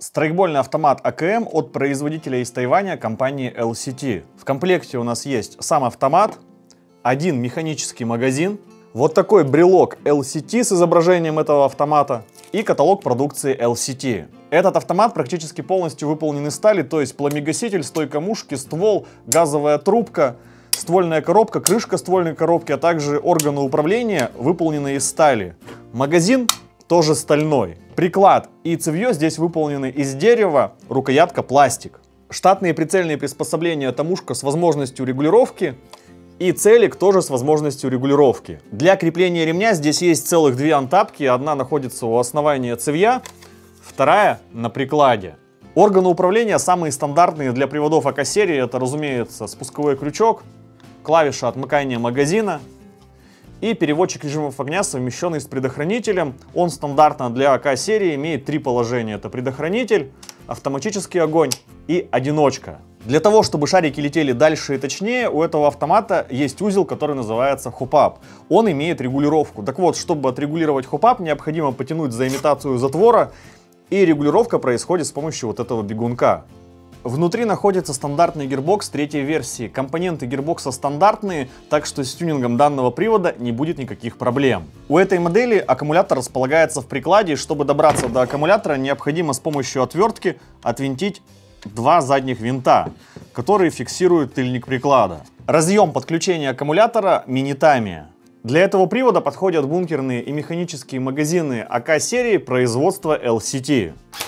Страйкбольный автомат АКМ от производителя из Тайваня компании LCT. В комплекте у нас есть сам автомат, один механический магазин, вот такой брелок LCT с изображением этого автомата и каталог продукции LCT. Этот автомат практически полностью выполнен из стали, то есть пламегаситель, стойка мушки, ствол, газовая трубка, ствольная коробка, крышка ствольной коробки, а также органы управления выполнены из стали. Магазин тоже стальной. Приклад и цевье здесь выполнены из дерева, рукоятка пластик. Штатные прицельные приспособления — это мушка с возможностью регулировки и целик тоже с возможностью регулировки. Для крепления ремня здесь есть целых две антапки. Одна находится у основания цевья, вторая на прикладе. Органы управления самые стандартные для приводов АК-серии. Это, разумеется, спусковой крючок, клавиша отмыкания магазина и переводчик режимов огня, совмещенный с предохранителем. Он стандартно для АК-серии имеет три положения. Это предохранитель, автоматический огонь и одиночка. Для того, чтобы шарики летели дальше и точнее, у этого автомата есть узел, который называется хоп-ап. Он имеет регулировку. Так вот, чтобы отрегулировать хоп-ап, необходимо потянуть за имитацию затвора, и регулировка происходит с помощью вот этого бегунка. Внутри находится стандартный гирбокс третьей версии. Компоненты гирбокса стандартные, так что с тюнингом данного привода не будет никаких проблем. У этой модели аккумулятор располагается в прикладе. Чтобы добраться до аккумулятора, необходимо с помощью отвертки отвинтить два задних винта, которые фиксируют тыльник приклада. Разъем подключения аккумулятора мини-тами. Для этого привода подходят бункерные и механические магазины АК-серии производства LCT.